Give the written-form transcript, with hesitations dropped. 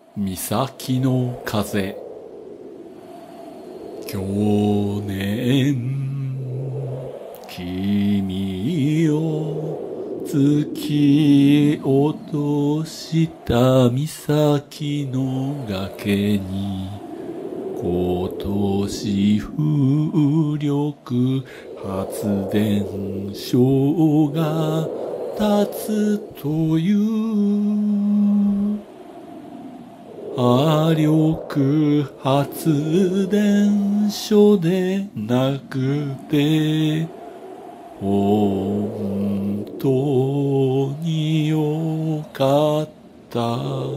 岬の風。去年君を突き落とした岬の崖に、今年風力発電所が建つという。波力発電所でなくて本当によかった。